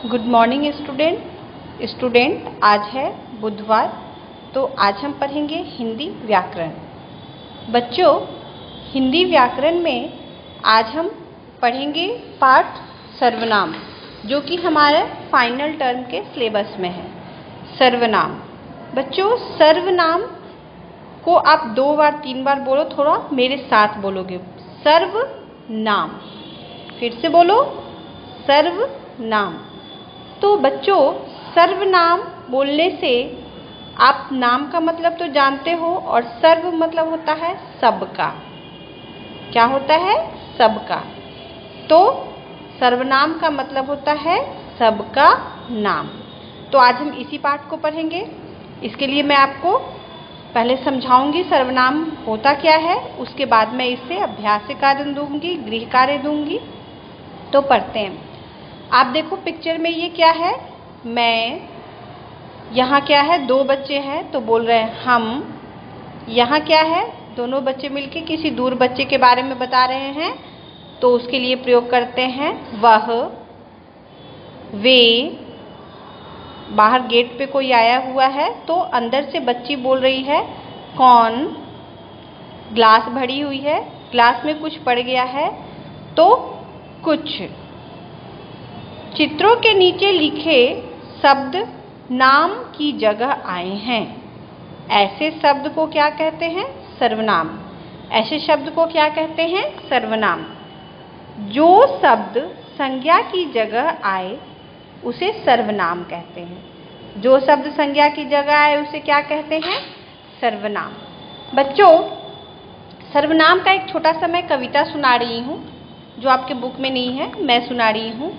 Good morning student. आज है बुधवार, तो आज हम पढ़ेंगे हिंदी व्याकरण। बच्चों, हिंदी व्याकरण में आज हम पढ़ेंगे पाठ सर्वनाम, जो कि हमारे फाइनल टर्म के सिलेबस में है। सर्वनाम। बच्चों, सर्वनाम को आप 2 बार 3 बार बोलो, थोड़ा मेरे साथ बोलोगे। सर्वनाम। फिर से बोलो, सर्वनाम। तो बच्चों, सर्वनाम बोलने से आप नाम का मतलब तो जानते हो, और सर्व मतलब होता है सबका। क्या होता है? सबका। तो सर्वनाम का मतलब होता है सबका नाम। तो आज हम इसी पाठ को पढ़ेंगे। इसके लिए मैं आपको पहले समझाऊंगी सर्वनाम होता क्या है, उसके बाद मैं इससे अभ्यास कार्य दूंगी, गृह कार्य दूंगी। तो पढ़ते हैं। आप देखो पिक्चर में ये क्या है? मैं। यहाँ क्या है? 2 बच्चे हैं, तो बोल रहे हैं हम। यहाँ क्या है? दोनों बच्चे मिलके किसी दूर बच्चे के बारे में बता रहे हैं, तो उसके लिए प्रयोग करते हैं वह, वे। बाहर गेट पे कोई आया हुआ है, तो अंदर से बच्ची बोल रही है कौन। ग्लास भरी हुई है, ग्लास में कुछ पड़ गया है, तो कुछ। चित्रों के नीचे लिखे शब्द नाम की जगह आए हैं। ऐसे शब्द को क्या कहते हैं? सर्वनाम। ऐसे शब्द को क्या कहते हैं? सर्वनाम। जो शब्द संज्ञा की जगह आए उसे सर्वनाम कहते हैं। जो शब्द संज्ञा की जगह आए उसे क्या कहते हैं? सर्वनाम। बच्चों, सर्वनाम का एक छोटा सा मैं कविता सुना रही हूँ, जो आपके बुक में नहीं है, मैं सुना रही हूँ।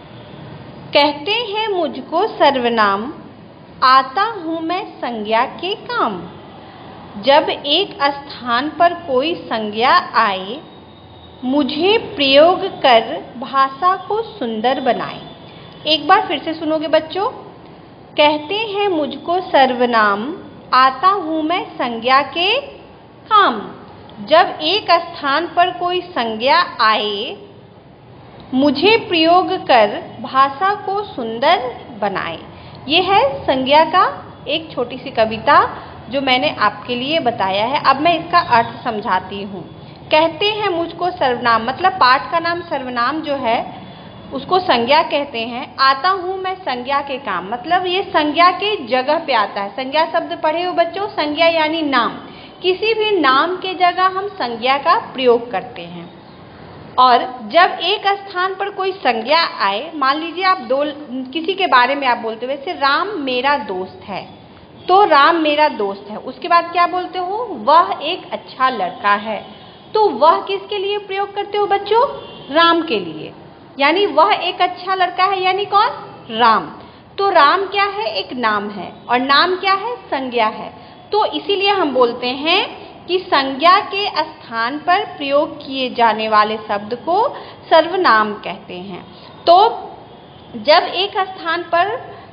कहते हैं मुझको सर्वनाम, आता हूँ मैं संज्ञा के काम। जब एक स्थान पर कोई संज्ञा आए, मुझे प्रयोग कर भाषा को सुंदर बनाए। एक बार फिर से सुनोगे बच्चों। कहते हैं मुझको सर्वनाम, आता हूँ मैं संज्ञा के काम। जब एक स्थान पर कोई संज्ञा आए, मुझे प्रयोग कर भाषा को सुंदर बनाए। ये है संज्ञा का एक छोटी सी कविता, जो मैंने आपके लिए बताया है। अब मैं इसका अर्थ समझाती हूँ। कहते हैं मुझको सर्वनाम, मतलब पाठ का नाम सर्वनाम जो है उसको संज्ञा कहते हैं। आता हूँ मैं संज्ञा के काम, मतलब ये संज्ञा के जगह पे आता है। संज्ञा शब्द पढ़े हो बच्चों? संज्ञा यानी नाम। किसी भी नाम के जगह हम संज्ञा का प्रयोग करते हैं। और जब एक स्थान पर कोई संज्ञा आए, मान लीजिए आप किसी के बारे में आप बोलते हो, वैसे राम मेरा दोस्त है, तो राम मेरा दोस्त है। उसके बाद क्या बोलते हो? वह एक अच्छा लड़का है। तो वह किसके लिए प्रयोग करते हो बच्चों? राम के लिए। यानी वह एक अच्छा लड़का है, यानी कौन? राम। तो राम क्या है? एक नाम है, और नाम क्या है? संज्ञा है। तो इसीलिए हम बोलते हैं कि संज्ञा के स्थान पर प्रयोग किए जाने वाले शब्द को सर्वनाम कहते हैं। तो जब एक स्थान पर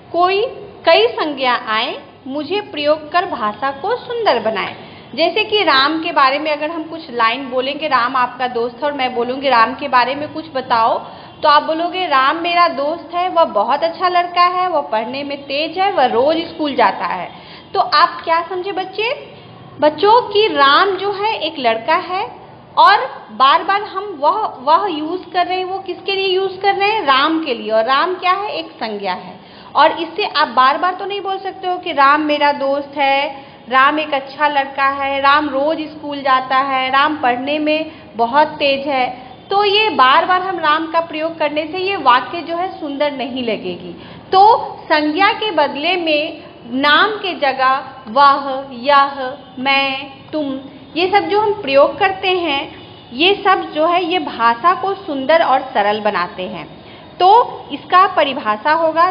कई संज्ञा आए, मुझे प्रयोग कर भाषा को सुंदर बनाए। जैसे कि राम के बारे में अगर हम कुछ लाइन बोलेंगे, राम आपका दोस्त है, और मैं बोलूँगी राम के बारे में कुछ बताओ, तो आप बोलोगे राम मेरा दोस्त है, वह बहुत अच्छा लड़का है, वह पढ़ने में तेज है, वह रोज स्कूल जाता है। तो आप क्या समझे बच्चों कि राम जो है एक लड़का है, और बार बार हम वह यूज कर रहे हैं। वो किसके लिए यूज कर रहे हैं? राम के लिए। और राम क्या है? एक संज्ञा है। और इससे आप बार बार तो नहीं बोल सकते हो कि राम मेरा दोस्त है, राम एक अच्छा लड़का है, राम रोज स्कूल जाता है, राम पढ़ने में बहुत तेज है। तो ये बार बार हम राम का प्रयोग करने से ये वाक्य जो है सुंदर नहीं लगेगी। तो संज्ञा के बदले में नाम के जगह वह, यह, मैं, तुम, ये सब जो हम प्रयोग करते हैं, ये सब जो है ये भाषा को सुंदर और सरल बनाते हैं। तो इसका परिभाषा होगा,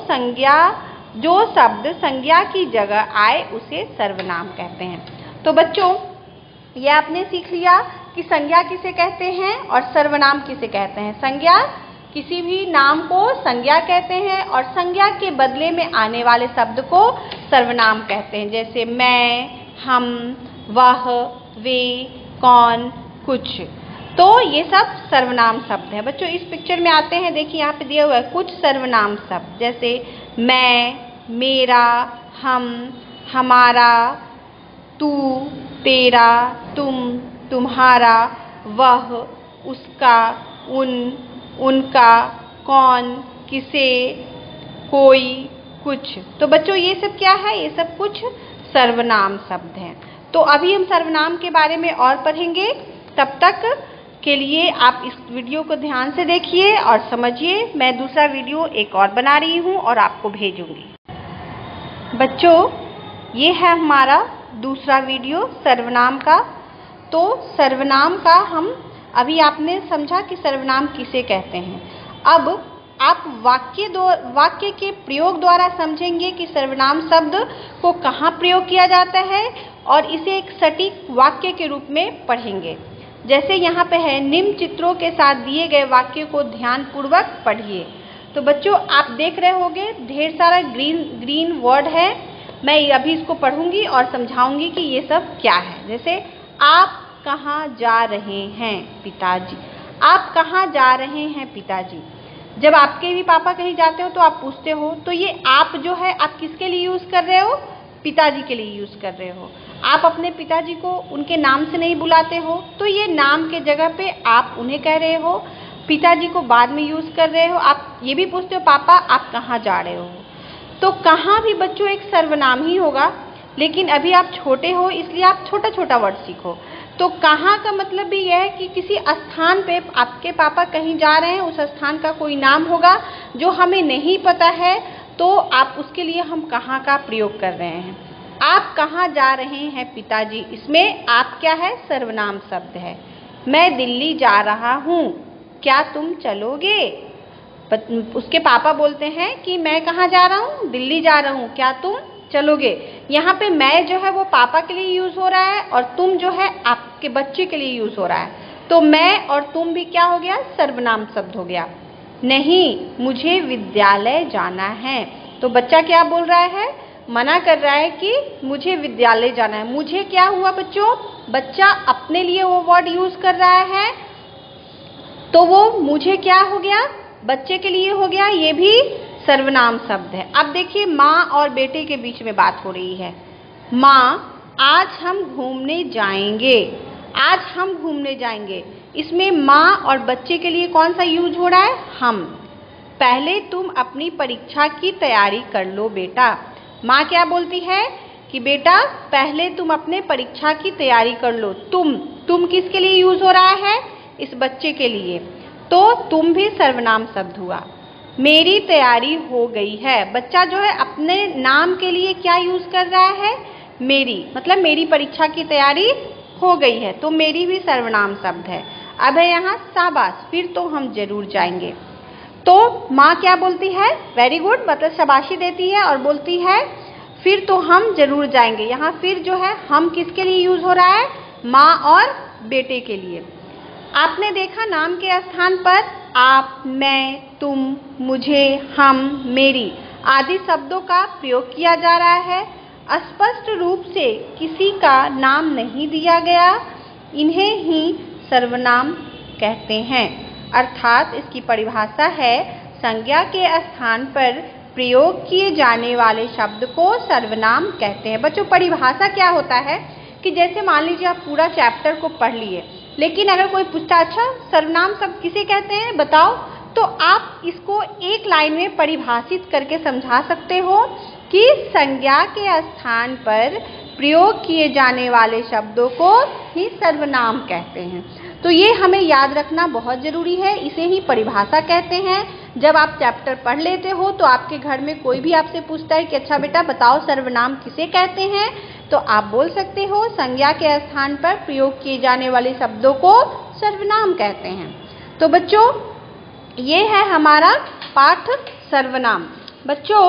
जो शब्द संज्ञा की जगह आए उसे सर्वनाम कहते हैं। तो बच्चों, ये आपने सीख लिया कि संज्ञा किसे कहते हैं और सर्वनाम किसे कहते हैं। संज्ञा, किसी भी नाम को संज्ञा कहते हैं, और संज्ञा के बदले में आने वाले शब्द को सर्वनाम कहते हैं। जैसे मैं, हम, वह, वे, कौन, कुछ। तो ये सब सर्वनाम शब्द है। बच्चों इस पिक्चर में आते हैं, देखिए यहाँ पे दिया हुआ है कुछ सर्वनाम शब्द, जैसे मैं, मेरा, हम, हमारा, तू, तेरा, तुम, तुम्हारा, वह, उसका, उन, उनका, कौन, किसे, कोई, कुछ। तो बच्चों ये सब क्या है? ये सब कुछ सर्वनाम शब्द हैं। तो अभी हम सर्वनाम के बारे में और पढ़ेंगे। तब तक के लिए आप इस वीडियो को ध्यान से देखिए और समझिए। मैं दूसरा वीडियो एक और बना रही हूँ और आपको भेजूंगी। बच्चों ये है हमारा दूसरा वीडियो सर्वनाम का। तो सर्वनाम का हम अभी आपने समझा कि सर्वनाम किसे कहते हैं। अब आप वाक्य के प्रयोग द्वारा समझेंगे कि सर्वनाम शब्द को कहाँ प्रयोग किया जाता है और इसे एक सटीक वाक्य के रूप में पढ़ेंगे। जैसे यहाँ पे है, निम्न चित्रों के साथ दिए गए वाक्य को ध्यानपूर्वक पढ़िए। तो बच्चों आप देख रहे होंगे ढेर सारा ग्रीन वर्ड है। मैं अभी इसको पढ़ूंगी और समझाऊंगी कि ये सब क्या है। जैसे आप कहाँ जा रहे हैं पिताजी। आप कहाँ जा रहे हैं पिताजी। जब आपके भी पापा कहीं जाते हो तो आप पूछते हो, तो ये आप जो है आप किसके लिए यूज़ कर रहे हो? पिताजी के लिए यूज़ कर रहे हो। आप अपने पिताजी को उनके नाम से नहीं बुलाते हो, तो ये नाम के जगह पे आप उन्हें कह रहे हो। पिताजी को बाद में यूज़ कर रहे हो। आप ये भी पूछते हो, पापा आप कहाँ जा रहे हो। तो कहाँ भी बच्चों एक सर्वनाम ही होगा, लेकिन अभी आप छोटे हो इसलिए आप छोटा छोटा वर्ड सीखो। तो कहाँ का मतलब भी यह है कि किसी स्थान पे आपके पापा कहीं जा रहे हैं, उस स्थान का कोई नाम होगा जो हमें नहीं पता है, तो आप उसके लिए हम कहाँ का प्रयोग कर रहे हैं। आप कहाँ जा रहे हैं पिताजी, इसमें आप क्या है? सर्वनाम शब्द है। मैं दिल्ली जा रहा हूँ, क्या तुम चलोगे। उसके पापा बोलते हैं कि मैं कहाँ जा रहा हूँ? दिल्ली जा रहा हूँ, क्या तुम चलोगे। यहाँ पे मैं जो है वो पापा के लिए यूज़ हो रहा है और तुम जो है आपके बच्चे के लिए यूज़ हो रहा है। तो मैं और तुम भी क्या हो गया? सर्वनाम शब्द हो गया। नहीं मुझे विद्यालय जाना है। तो बच्चा क्या बोल रहा है? मना कर रहा है कि मुझे विद्यालय जाना है। मुझे क्या हुआ बच्चों? बच्चा अपने लिए वो वर्ड यूज़ कर रहा है, तो वो मुझे क्या हो गया? बच्चे के लिए हो गया। ये भी सर्वनाम शब्द है। अब देखिए माँ और बेटे के बीच में बात हो रही है। माँ आज हम घूमने जाएंगे। आज हम घूमने जाएंगे, इसमें माँ और बच्चे के लिए कौन सा यूज हो रहा है? हम। पहले तुम अपनी परीक्षा की तैयारी कर लो बेटा। माँ क्या बोलती है कि बेटा पहले तुम अपने परीक्षा की तैयारी कर लो। तुम किसके लिए यूज हो रहा है? इस बच्चे के लिए। तो तुम भी सर्वनाम शब्द हुआ। मेरी तैयारी हो गई है। बच्चा जो है अपने नाम के लिए क्या यूज कर रहा है? मेरी, मतलब मेरी परीक्षा की तैयारी हो गई है, तो मेरी भी सर्वनाम शब्द है। अब है यहाँ शाबाश, फिर तो हम जरूर जाएंगे। तो माँ क्या बोलती है? वेरी गुड, मतलब शाबाशी देती है और बोलती है फिर तो हम जरूर जाएंगे। यहाँ फिर जो है हम किसके लिए यूज हो रहा है? माँ और बेटे के लिए। आपने देखा नाम के स्थान पर आप, मैं, तुम, मुझे, हम, मेरी आदि शब्दों का प्रयोग किया जा रहा है। स्पष्ट रूप से किसी का नाम नहीं दिया गया, इन्हें ही सर्वनाम कहते हैं। अर्थात इसकी परिभाषा है संज्ञा के स्थान पर प्रयोग किए जाने वाले शब्द को सर्वनाम कहते हैं। बच्चों परिभाषा क्या होता है कि जैसे मान लीजिए आप पूरा चैप्टर को पढ़ लिए, लेकिन अगर कोई पूछता अच्छा सर्वनाम शब्द किसे कहते हैं बताओ, तो आप इसको एक लाइन में परिभाषित करके समझा सकते हो कि संज्ञा के स्थान पर प्रयोग किए जाने वाले शब्दों को ही सर्वनाम कहते हैं। तो ये हमें याद रखना बहुत ज़रूरी है, इसे ही परिभाषा कहते हैं। जब आप चैप्टर पढ़ लेते हो तो आपके घर में कोई भी आपसे पूछता है कि अच्छा बेटा बताओ सर्वनाम किसे कहते हैं, तो आप बोल सकते हो संज्ञा के स्थान पर प्रयोग किए जाने वाले शब्दों को सर्वनाम कहते हैं। तो बच्चों ये है हमारा पाठ सर्वनाम। बच्चों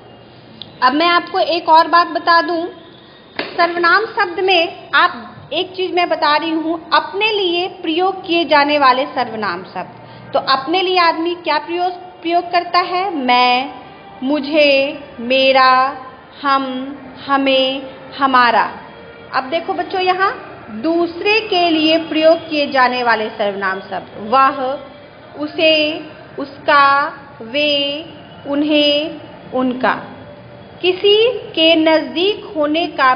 अब मैं आपको एक और बात बता दूं, सर्वनाम शब्द में आप एक चीज़ मैं बता रही हूँ, अपने लिए प्रयोग किए जाने वाले सर्वनाम शब्द। तो अपने लिए आदमी क्या प्रयोग करता है? मैं, मुझे, मेरा, हम, हमें, हमारा। अब देखो बच्चों यहाँ दूसरे के लिए प्रयोग किए जाने वाले सर्वनाम शब्द। वह, उसे, उसका, वे, उन्हें, उनका। किसी के नज़दीक होने का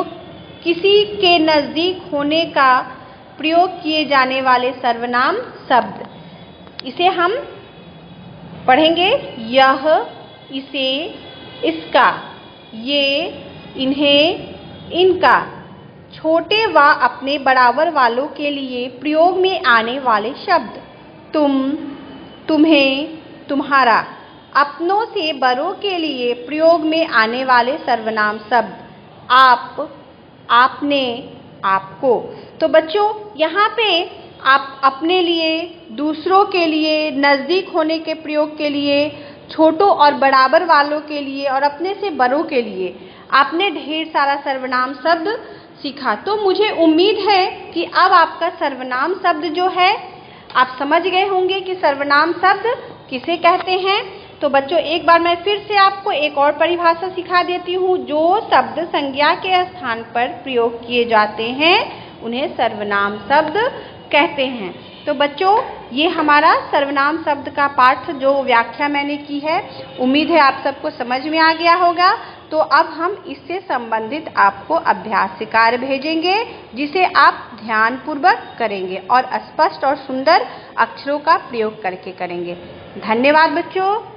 प्रयोग किए जाने वाले सर्वनाम शब्द। इसे हम पढ़ेंगे। यह, इसे, इसका, ये, इन्हें, इनका। छोटे व अपने बराबर वालों के लिए प्रयोग में आने वाले शब्द। तुम, तुम्हें, तुम्हारा। अपनों से बड़ों के लिए प्रयोग में आने वाले सर्वनाम शब्द। आप, आपने, आपको। तो बच्चों, यहाँ पे आप अपने लिए, दूसरों के लिए, नज़दीक होने के प्रयोग के लिए, छोटों और बराबर वालों के लिए और अपने से बड़ों के लिए आपने ढेर सारा सर्वनाम शब्द सीखा। तो मुझे उम्मीद है कि अब आपका सर्वनाम शब्द जो है आप समझ गए होंगे कि सर्वनाम शब्द किसे कहते हैं। तो बच्चों, एक बार मैं फिर से आपको एक और परिभाषा सिखा देती हूँ। जो शब्द संज्ञा के स्थान पर प्रयोग किए जाते हैं उन्हें सर्वनाम शब्द कहते हैं। तो बच्चों, ये हमारा सर्वनाम शब्द का पाठ जो व्याख्या मैंने की है, उम्मीद है आप सबको समझ में आ गया होगा। तो अब हम इससे संबंधित आपको अभ्यास कार्य भेजेंगे जिसे आप ध्यानपूर्वक करेंगे और स्पष्ट और सुंदर अक्षरों का प्रयोग करके करेंगे। धन्यवाद बच्चों।